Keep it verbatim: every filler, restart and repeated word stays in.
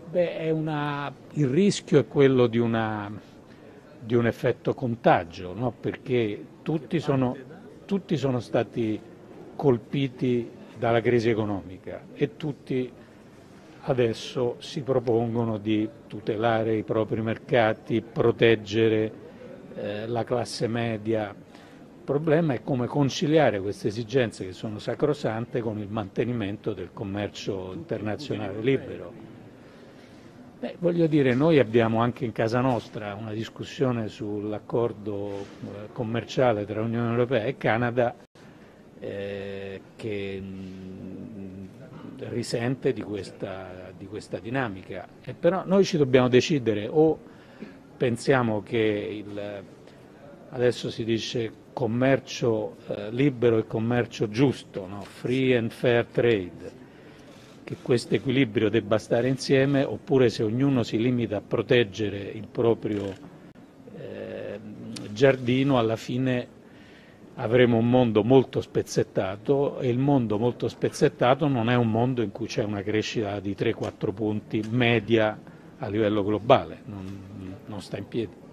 Beh, è una, il rischio è quello di, una, di un effetto contagio, no? Perché tutti sono, tutti sono stati colpiti dalla crisi economica e tutti adesso si propongono di tutelare i propri mercati, proteggere eh, la classe media. Il problema è come conciliare queste esigenze che sono sacrosante con il mantenimento del commercio internazionale libero. Beh, voglio dire, noi abbiamo anche in casa nostra una discussione sull'accordo eh, commerciale tra Unione Europea e Canada eh, che mh, risente di questa, di questa dinamica. E però noi ci dobbiamo decidere o pensiamo che il, adesso si dice commercio eh, libero e commercio giusto, no? Free and fair trade, che questo equilibrio debba stare insieme, oppure se ognuno si limita a proteggere il proprio eh, giardino, alla fine avremo un mondo molto spezzettato e il mondo molto spezzettato non è un mondo in cui c'è una crescita di tre quattro punti media a livello globale, non, non sta in piedi.